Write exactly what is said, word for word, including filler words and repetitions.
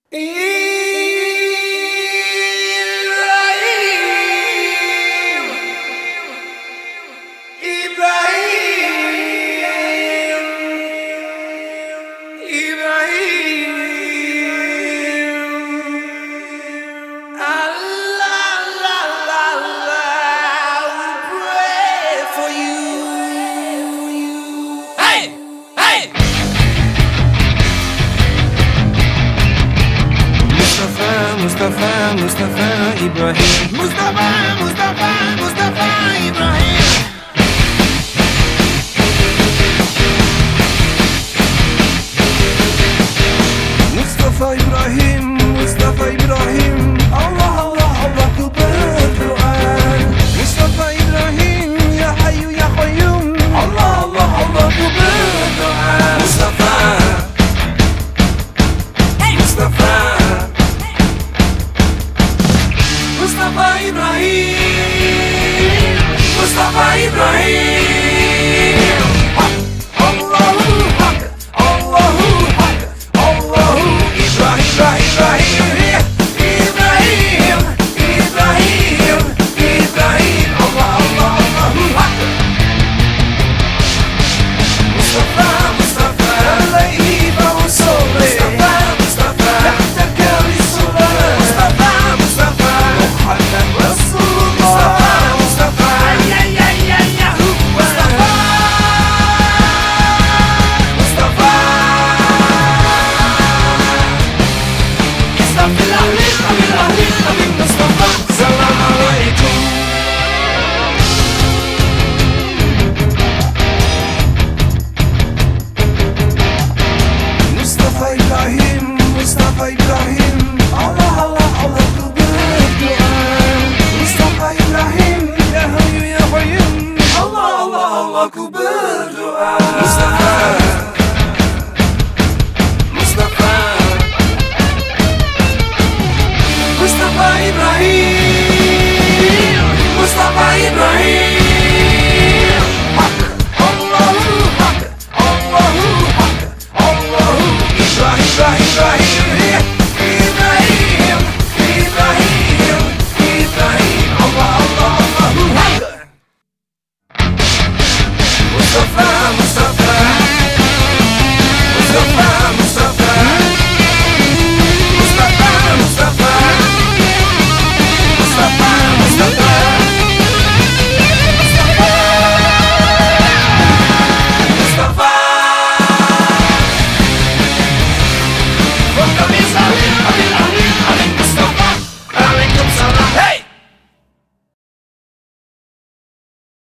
Mustafa, Mustafa Ibrahim. Mustafa, Mustafa, Mustafa Ibrahim. Mustafa Ibrahim, Mustafa Ibrahim. Allah, Allah, Allah kubur Quran. Mustafa Ibrahim, ya Hayyu ya Qayyum. Allah, Allah, Allah kubur Quran. Mustafa, Mustafa. Mustafa Ibrahim, Mustafa Ibrahim. Allahu Hak, Allahu Hak, Allahu Ibrahim, Ibrahim, Ibrahim, Ibrahim, Ibrahim. Allah, Allah, Allahu Hak. Mustafa, Mustafa, alayhi bawsuri. Mustafa, Mustafa, tahtaka lis-salat. Mustafa, Mustafa. محمد رسول الله. مصطفى يا يا يا يا مصطفى مصطفى استغفر الله استغفر الله استغفر مصطفى. السلام عليكم. مصطفى إبراهيم، مصطفى إبراهيم.